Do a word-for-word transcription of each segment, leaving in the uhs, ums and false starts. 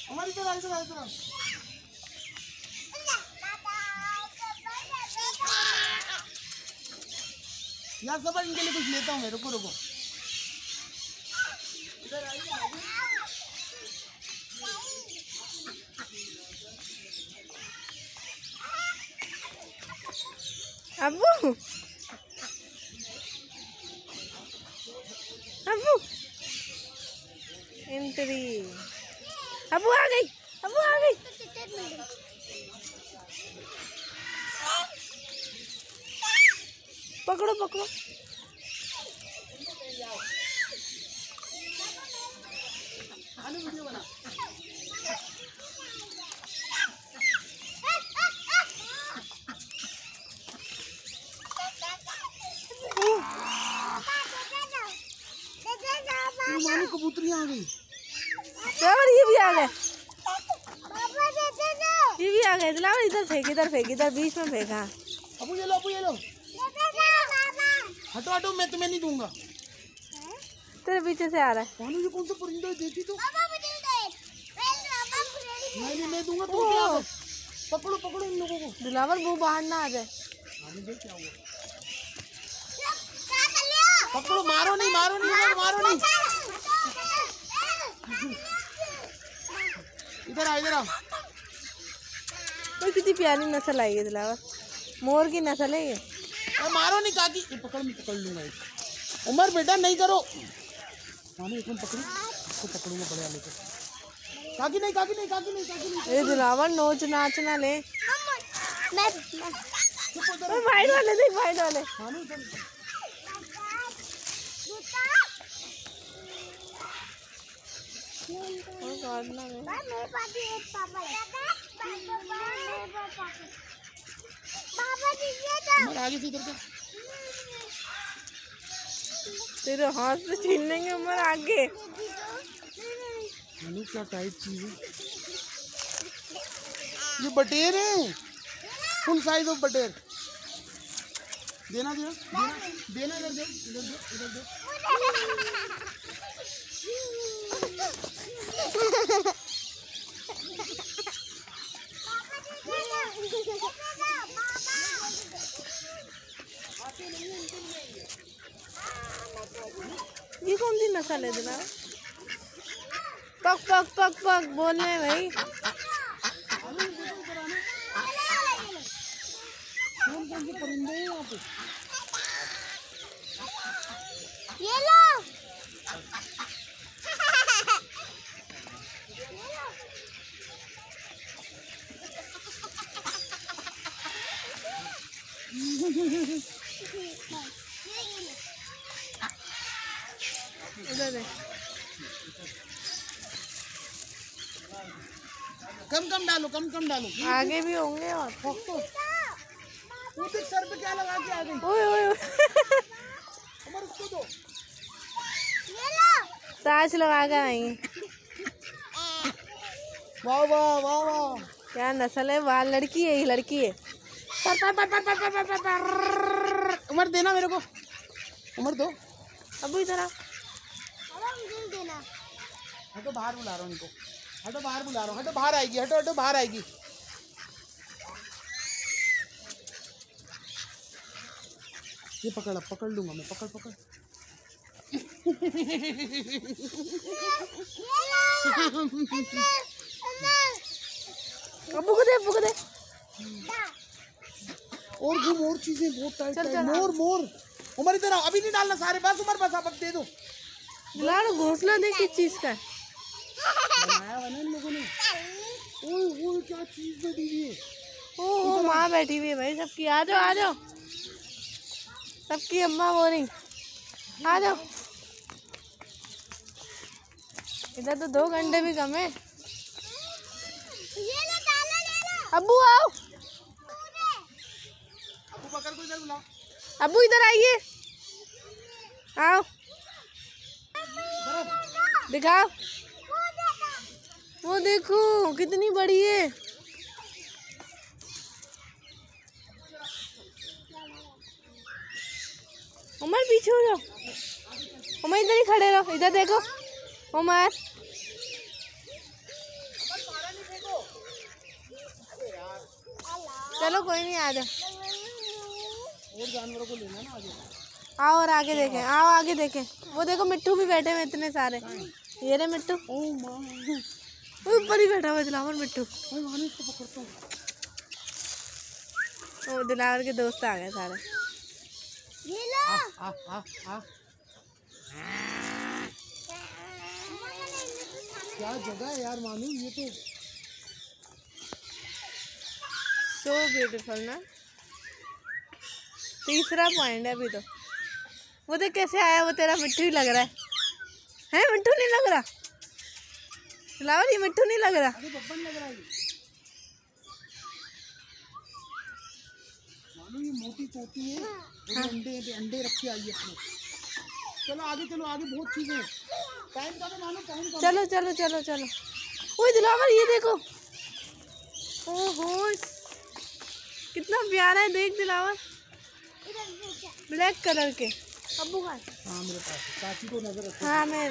हमारी तरह इधर इधर यार सब इनके लिए कुछ लेता हूँ मैं। रुको रुको इधर आइए। अब्बू अब्बू एंट्री। अब्बू आ गई, अब्बू आ गई। पकड़ो पकड़ो। वीडियो बना। मानो कबूतरियां आ गई। और ये भी आ गए, ये भी आ गए। दिलावर इधर फेंक, इधर फेंक, इधर बीच में फेंका। अबू ये लो, अबू ये लो। हटो हटो, मैं तुम्हें नहीं दूंगा। तेरे पीछे से आ रहा है। मानो ये कौन सा परिंदा है? देखी तो मैं नहीं मैं दूंगा। तुम क्या पकड़ो पकड़ो इन लोगों को। दिलावर वो बाहर ना आ जाए। क्या हुआ? पकड़ो, मारो नहीं मारो नहीं मारो नहीं। इधर आ इधर आ। कितनी प्यारी नस्ल आई है दिलावर, मोर की नस्ल है ये। और मारो नहीं काकी। ये पकड़ मैं पकड़ लूंगा। उमर बेटा नहीं करो। मानो एक मिनट पकड़ी, इसको पकड़ूंगा बड़े वाले को। काकी नहीं काकी नहीं काकी नहीं काकी नहीं। ये दिलावर नोच नाच ना ले। मैं वाइट वाले देख, वाइट वाले। मानो आगे से इधर का। तेरे हाथ से छीन लेंगे उमर आगे। क्या टाइट चीज है ये। बटेर है, फुल साइज ऑफ बटेर। देना देना देना इधर दे, इधर दे, इधर दे। ये कौन सी नस्ल है दिलावर? पक पक पक पक बोलने भाई। कौन कौन से परिंदे हैं यहाँ पे? ये लो। इधर है। कम कम डालो, कम कम डालो। आगे भी होंगे। और वो देख सर पे क्या लगा के आ गई। ओए ओए उमर उसको दो। ताज लगा कर आई। वाह वाह वाह वाह, क्या नस्ल है? वाह लड़की है, ये लड़की है। पर पर पर पर पर पर पर पर। उमर देना मेरे को, उमर दो। अबू इधर आ। हटो बाहर बुला रहा हूँ इनको। हटो बाहर बुला रहा हूँ। हटो बाहर आएगी। हटो हटो बाहर आएगी। ये पकड़, अब पकड़ लूंगा मैं। पकड़ पकड़। अबू को दे, अबू को दे। और घूम, और चीजें बहुत टाइट है। मोर मोर। उमर इधर आओ। अभी नहीं डालना सारे, बस उमर बस आप दे दो। दिलावर घोंसला देख किस चीज का बनाया हुआ ना इन लोगों ने। ओए ओए क्या चीज बैठी हुई है। ओ माँ बैठी हुई है भाई सबकी। आ जाओ आ जाओ, सबकी अम्मा बोली आ जाओ। इधर तो दो घंटे भी कम है। अब्बू आओ, अबू बकर को इधर बुलाओ। अब्बू इधर आइए, आओ दिखाओ। वो देखो कितनी बड़ी है। उमर पीछे हो जाओ, उमर इधर ही खड़े रहो। इधर देखो उमर, चलो कोई नहीं, आ जाओ। और जानवरों को लेना ना आगे। आओ और आगे देखें, आओ आगे देखें। वो देखो मिट्टू भी बैठे हुए इतने सारे। ये रे मिट्टू। ओ माँ, ऊपर ही बैठा हुआ दिलावर मिट्टू। मैं मानी इसको पकड़ता हूँ। ओ दिलावर के दोस्त आ गए सारे। ये लो। आ आ आ क्या जगह है यार मानू, ये तो सो ब्यूटीफुल ना। तीसरा पॉइंट है अभी तो। वो देख कैसे आया, वो तेरा मिट्टू ही लग रहा है। है मिट्टू नहीं लग रहा दिलावर, ये मिट्टू नहीं लग रहा। अरे बब्बन लग रहा है ये। मानो ये मोटी तोती है, और ये अंडे अंडे रख के आई है अपने। चलो आगे चलो, आगे बहुत चीजें हैं। टाइम कम है मानो, टाइम कम है। चलो चलो चलो चलो। ओए दिलावर ये देखो, ओहो कितना प्यारा है, देख दिलावर, ब्लैक कलर के। अब्बू खान। हाँ मेरे पास, चाची को नजर रखो। हाँ मैं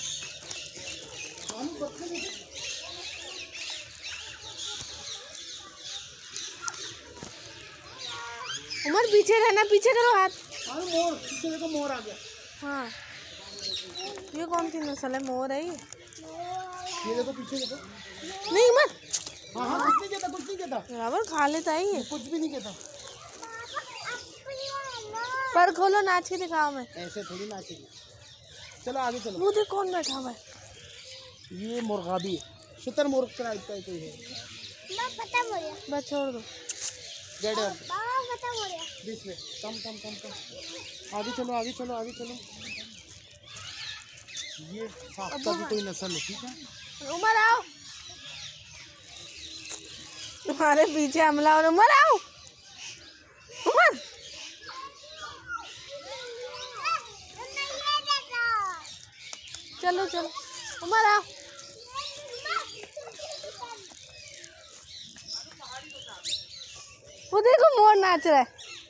मानो बच्चे देखो। उमर पीछे रहना, पीछे करो हाथ। मानो मोर, पीछे देखो मोर आ गया। हाँ ये कौन सी नस्ल है, मोर है ये? ये देखो पीछे देखो। नहीं उमर, हाँ हाँ कुछ नहीं कहता, कुछ नहीं कहता, बराबर खा लेता है ये। कुछ भी नहीं कहता। पर खोलो, नाच के दिखाओ। मैं ऐसे थोड़ी नाचेगी। चलो आगे चलो। वो देख कौन बैठा हुआ है। ये मुर्गाबी है, शुतर मुर्ग टाइप का कोई है। खत्म हो गया। बस छोड़ दो। गेट है बाबा खत्म हो गया। बीच में। कम कम कम कम आगे चलो, आगे चलो, आगे चलो। ये फाख्ता की कोई नस्ल है, ठीक है। उमर आओ, तुम्हारे पीछे हमला। और उमर आओ, उमर चलो चलो, उमर आओ। वो देखो मोर नाच रहा है।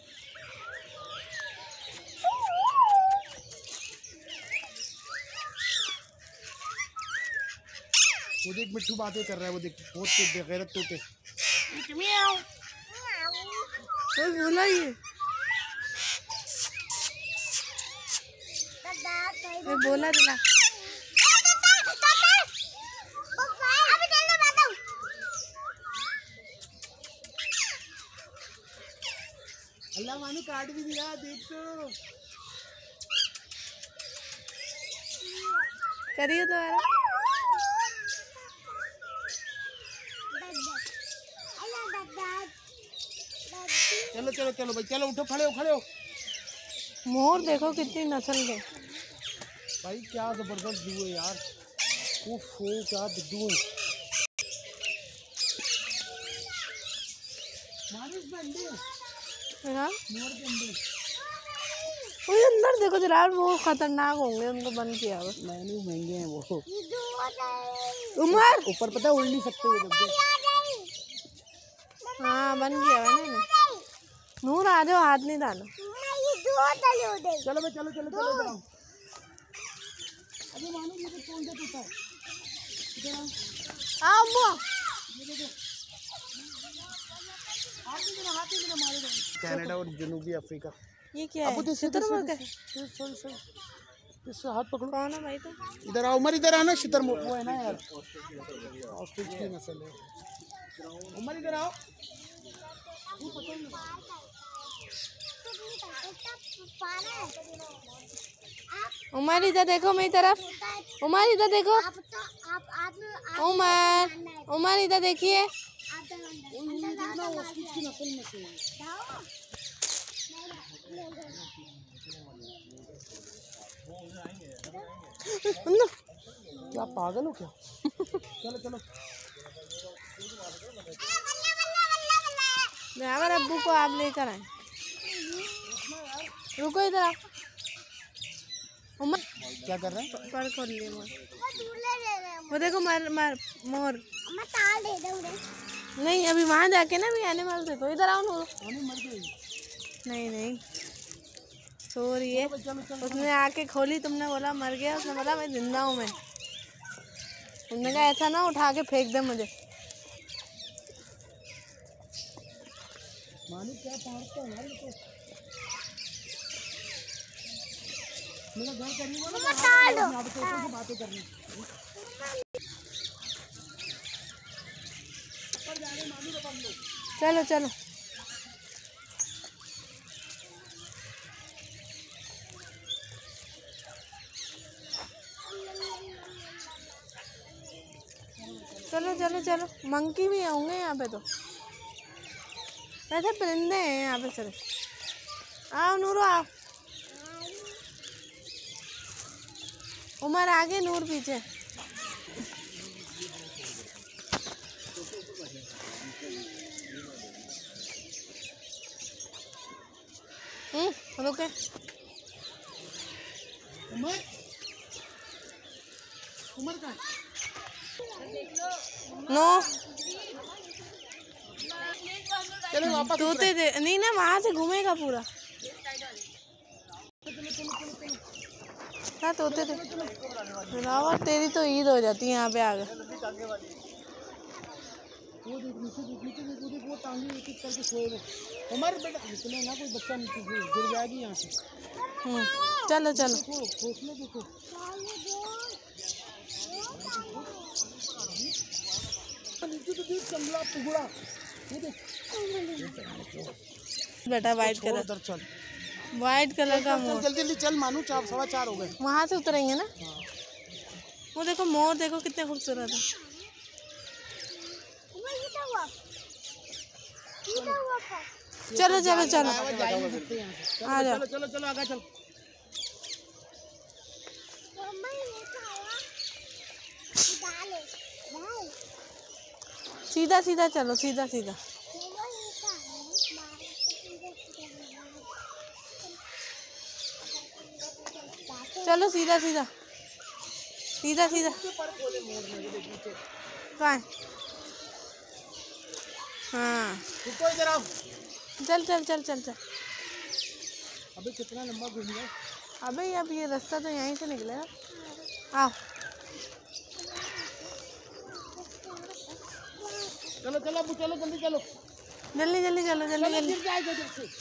वो देख मिट्टू बातें कर रहा है, वो देख बहुत तोते, गैरत तोते। वो बोला ये, ये बोला दिला। अल्लाह मानू काट भी दिया, देख तो। करिए दोबारा। चलो चलो चलो भाई, चलो उठो, खड़े हो खड़े हो। मोर देखो कितनी नस्ल के। भाई क्या जबरदस्त व्यू है यार, उफ हो क्या बिद्दू है। मानो इसमें अंडे हैं, हाँ मोर के अंडे। वो अंदर देखो जरा, वो खतरनाक होंगे, उनको बंद किया हुआ। नहीं महंगे हैं वो। उमर ऊपर पता है उड़ नहीं सकते ये डब्बे। हाँ बंद किया हुआ ना इन्हें। नूर आ जाओ, हाथ नहीं डालो। चलो भाई चलो चलो चलो जाओ। अरे मानो ये तो कौन सा तोता है, इधर आओ। आओ अब्बू। ये देखो, हाथ नहीं देना, हाथ नहीं देना, मारेगा। कनाडा और जनूबी अफ्रीका। ये क्या है, अब तो शुतुरमुर्ग है। सॉरी सॉरी, इससे हाथ पकड़ो। कौन है भाई? तो इधर आओ उमर, इधर आना। शुतुरमुर्ग वो है ना यार, ऑस्ट्रिच की नस्ल है। उमर इधर आओ। उमर इधर देखो मेरी तरफ। उमर इधर देखो। उमर उमर इधर देखिए। ऑस्ट्रिच की नस्ल में से क्या पागल हो क्या? चलो चलो अगर अब्बू को आप लेकर आए। रुको इधर आओ। उमर क्या कर रहे हैं? पर खोल लिए मोर। वो देखो मर मर मोर। नहीं अभी वहाँ जाके ना भी एनिमल देखो। इधर आओ नूर। मर गई। नहीं नहीं सो रही है। उसने आके खोली, तुमने बोला मर गया, उसने बोला मैं जिंदा हूँ। मैं तुमने कहा ऐसा ना उठा के फेंक दे मुझे। मानी क्या पहाड़ता है यार ये तो। मेरा घर करीब है ना, यहाँ पे तो बातें करनी। चलो चलो चलो चलो चलो। मंकी भी होंगे यहाँ पे, तो वैसे परिंदे हैं यहाँ पे सारे। आओ नूरो आओ। उमर आगे, नूर पीछे। हम्म रुके। उमर उमर का नो चलो वापस तोते दे नहीं ना, वहां से घूमेगा पूरा। हाँ तोते थे। रावत तेरी तो ईद हो जाती है यहाँ पे आगे। वो देख नीचे देख नीचे देख देख वो टांगे एक एक करके सोए हुए। उमर बेटा निकले ना, कोई बच्चा नीचे गिर जाएगी यहाँ से। हम्म चलो चलो। देखो घोंसले देखो। नीचे तो देख जंगला टुकड़ा। ये देख बेटा वाइट कलर, उधर चल। वाइट कलर का चल मोर। जल्दी जल्दी चल मानू, चार सवा चार हो गए। वहां से उतरेंगे ना। वो देखो मोर, देखो कितने खूबसूरत है। चलो चलो चलो आ जाओ। चलो चलो चलो आगे चल। सीधा सीधा चलो, सीधा सीधा। चलो सीधा सीधा सीधा सीधा। कहाँ है? हाँ रुको इधर आओ। चल चल चल चल चल। अबे कितना लंबा घूम गए। अबे अब ये रास्ता तो यहीं से निकलेगा। आओ चलो चलो अबू चलो जल्दी चलो। जल्दी जल्दी चलो, जल्दी जल्दी। गिर जाएगा इधर से।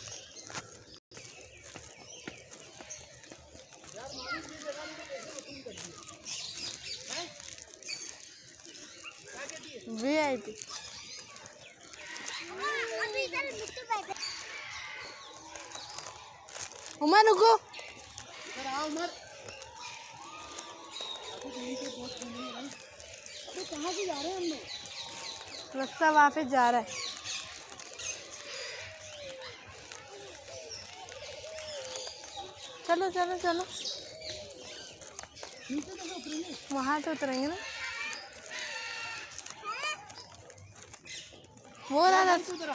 We I P. उमर रुको। इधर आओ उमर। अबे कहाँ से जा रहे हैं हम लोग? रास्ता वापस जा रहा है। चलो चलो चलो। नीचे कैसे उतरेंगे? वहां से उतरेंगे ना। वो रहा रास्ता। इधर आ।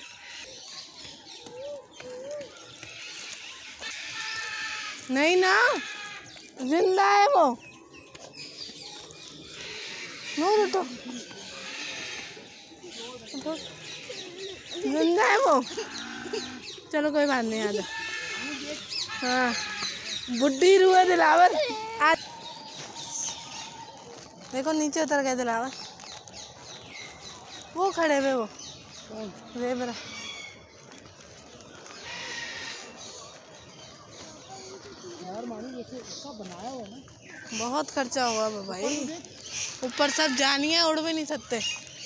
नहीं ना, जिंदा है वो। नो उठो, उठो। जिंदा है वो। चलो कोई बात नहीं, आ जा। हाँ बुढ़ी रुआ दिलावर। आज देखो नीचे उतर गए दिलावर। वो खड़े हुए, वो वे मेरा। यार मानी जैसे इसका बनाया हुआ है ना। बहुत खर्चा हुआ भाई। ऊपर सब जानिए, उड़ भी नहीं सकते।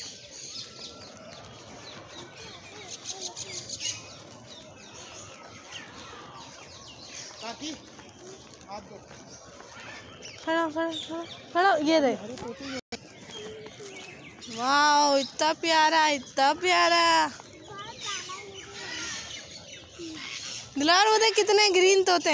काकी हाथ दो। खड़ा खड़ा खड़ा खड़ा। ये दे। वाह इतना प्यारा, इतना प्यारा दिलार। वो देख कितने ग्रीन तोते।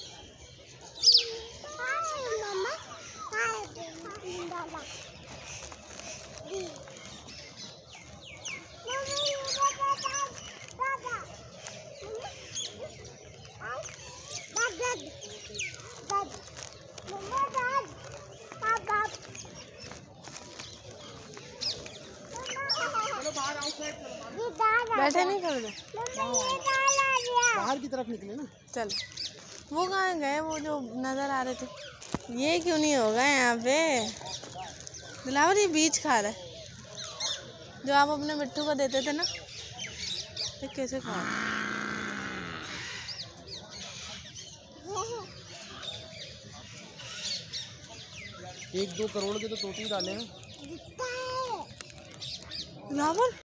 बैठे नहीं कर दे। बाहर की तरफ निकले ना। चल वो कहाँ गए, वो जो नजर आ रहे थे। ये क्यों नहीं होगा यहाँ पे? दिलावर ये बीज खा रहा है जो आप अपने मिट्टू को देते थे ना। ये कैसे खा एक दो करोड़ के तो तोते ही डाले हैं। दिखता है। रावण